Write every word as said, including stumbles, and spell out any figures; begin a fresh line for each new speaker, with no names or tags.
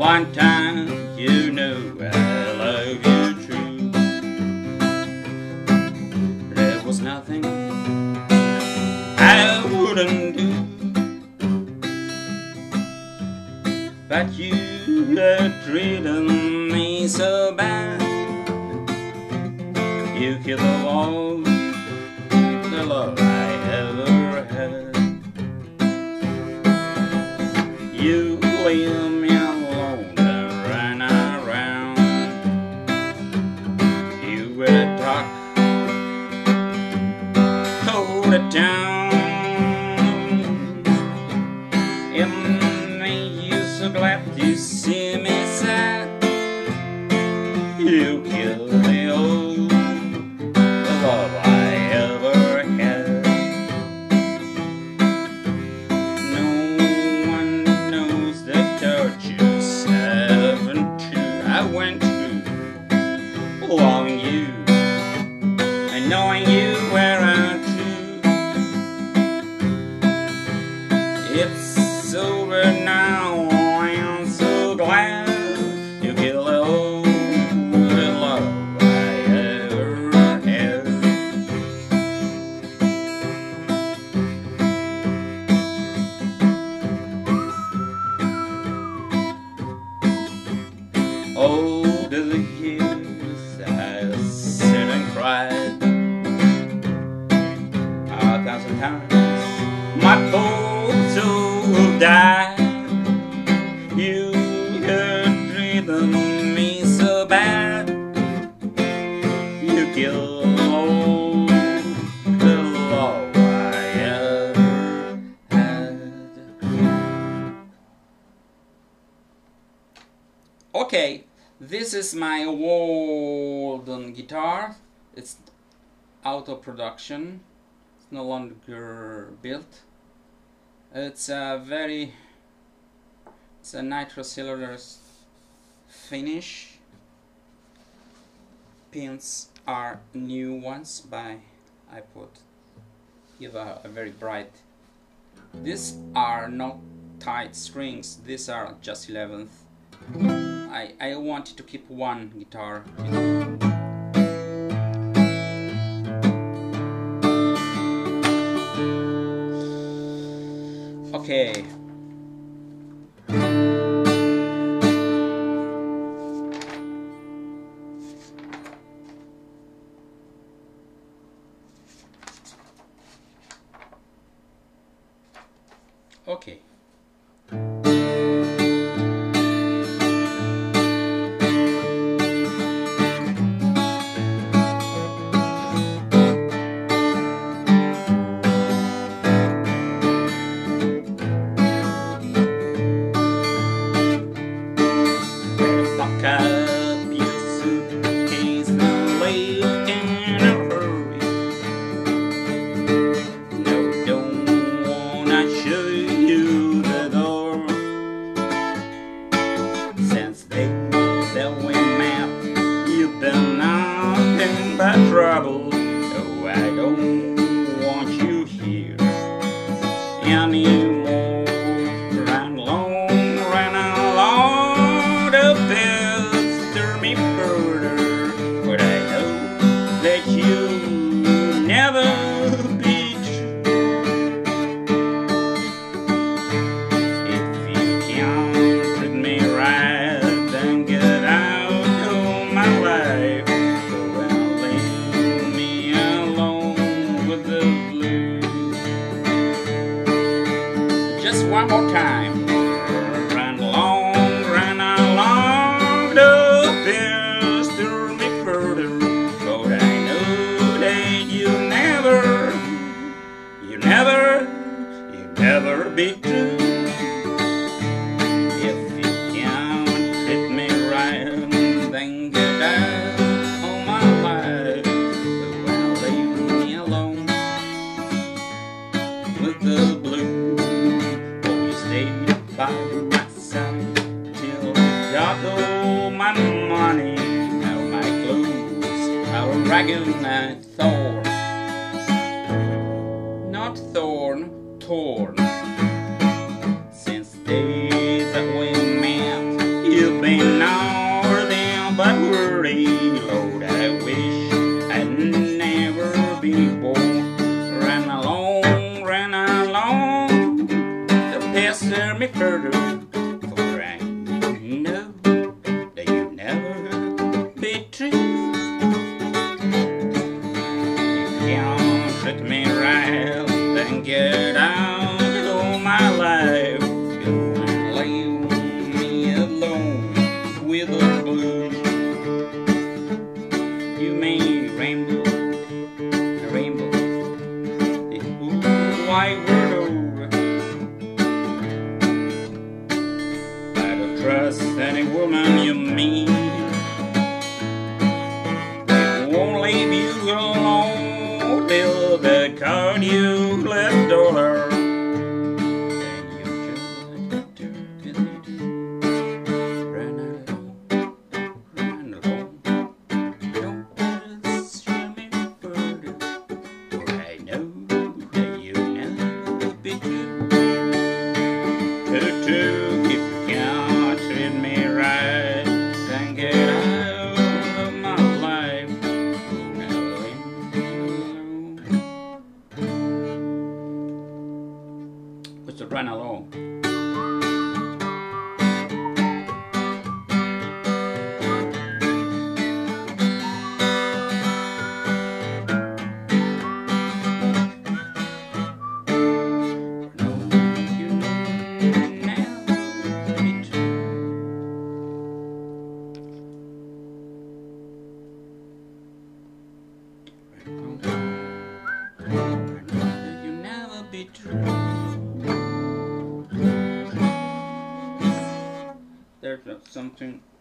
one time you know I love you true. There was nothing I wouldn't do, but you had treated me so bad. You killed all the love I ever had. You leave me alone and ran around. You were talk all the town. It made you so glad to see me sad. You killed the old love I ever had. No one knows the tortures haven't true I went through, loving you and knowing you were untrue. It's over now, I'm so glad you killed the old love I ever had. All the years I sat and cried a thousand times, my poor soul died. You had treated me so bad. You killed all the love I ever had. Okay, this is my Walden guitar. It's out of production. It's no longer built. It's a very, it's a nitrocellular finish. Pins are new ones by I put give a, a very bright. These are not tight strings. These are just eleventh. I, I wanted to keep one guitar. Okay. Okay. Pack up your suitcase and leave in a hurry. No, don't wanna show you the door. Since the day that we met, you've been nothing but trouble. Oh, I don't want you here anymore. Run along, run along the fields, stir me further, but I know that you'll never be true. If you can't treat me right, then get out of my life. Go and leave me alone with the blues. Just one more time. Run along, run along the fields, stir me further, but I know that you never, you never, you never be true. If you can't treat me right, then get out of my life. Well, leave me alone with the blues. Oh, you stayed by my side till I got all my money. Now my clothes are ragged and torn. Not thorn, torn. Since days that we met, you people. Run along, run along, the passer me further, for I know that you never be true. You can't treat me right, then get out of my life. You leave me alone with the blues. You may rainbow, rainbow, the whole wide world, but I trust any woman you meet. It won't leave you alone till the card you left on her. Then you just do, do, do, do. Run along, run along. Don't pursue me further, for I know that you'll never be true. True, if you can't treat me right, then get out of my life. What's the run along? You'll never be true. There's something